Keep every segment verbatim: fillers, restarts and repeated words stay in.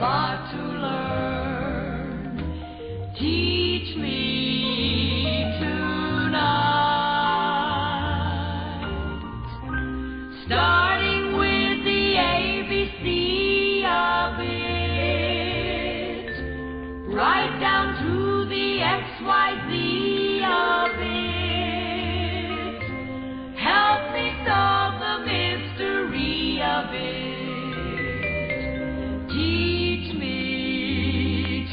spot to learn. Teach me tonight, starting with the A B C of it, right down to the X Y Z of it. Help me solve the mystery of it. Teach me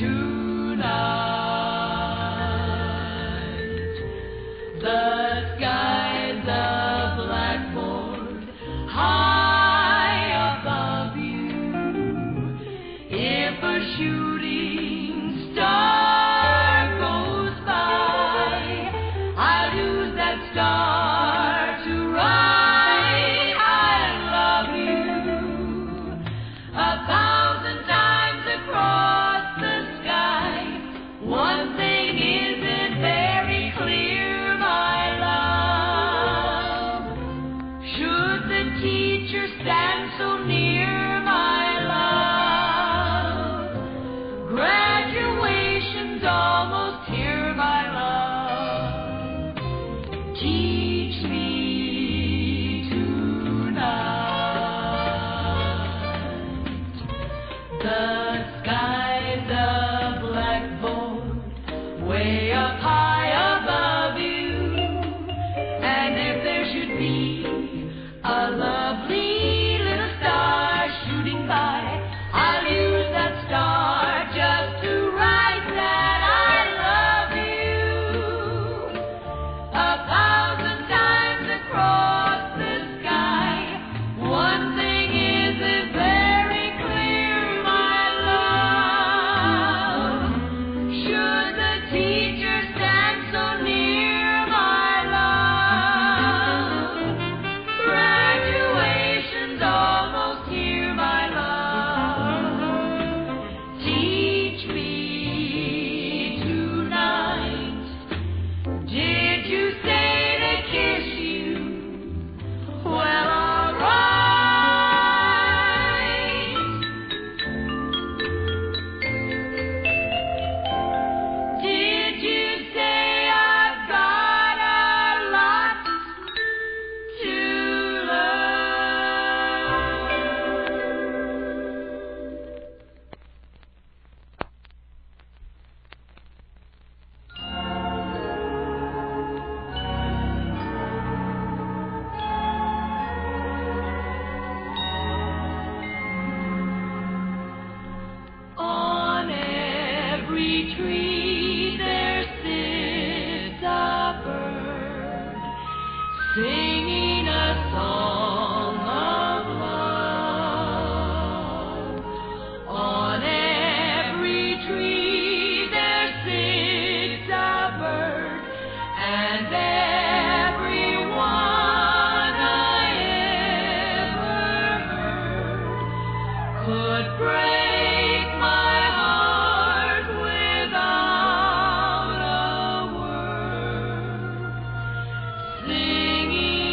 tonight. The sky's a blackboard high above you. If a shooting star goes by, I'll use that star to write I love you a thousand times across the sky. One thing isn't very clear, my love. Should the teacher stand so near, my love? Graduation's almost here, my love. Teach me tonight. The sky's a blackboard way up high above you. And if there should be a lovely little star shooting by, I'll use that star just to write that I love you a thousand times across the sky. One thing isn't very clear, my love. Should the teacher stand so near, my love? Graduation's almost here, my love. Teach me tonight. Did you say to kiss you? Well, all right. Did you say I've got a lot to On every tree there sits a bird, singing a song of love. On every tree there sits a bird, and every one I ever heard could break my heart without a word. Singing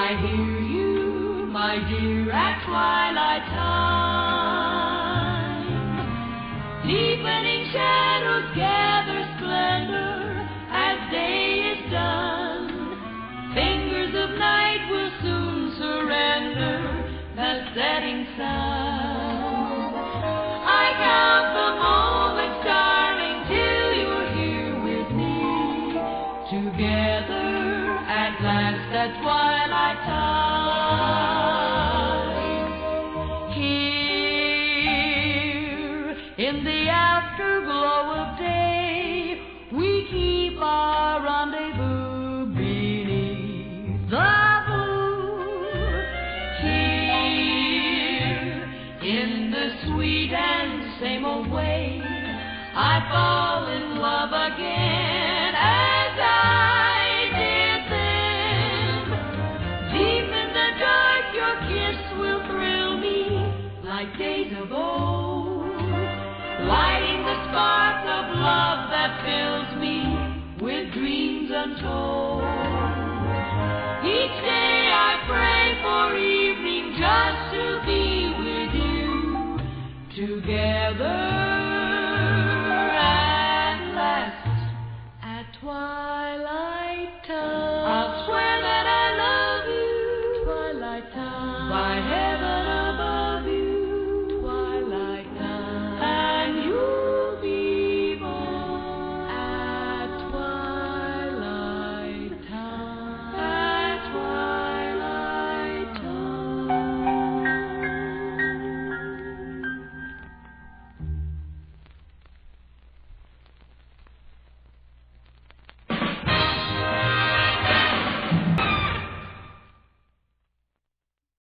I hear you, my dear, at twilight time. Deepening shadows gather splendor as day is done. Fingers of night will soon surrender the setting sun. I count the moments, darling, till you're here with me, together at last at twilight time. Here in the afterglow of day, we keep our rendezvous beneath the moon. Here in the sweet and same old way, I fall in love again as I did then. Deep in the dark, your kiss will thrill me like days of old, lighting the spark of love that fills me with dreams untold. Each day I pray for evening just to be with you, together at last at twilight time.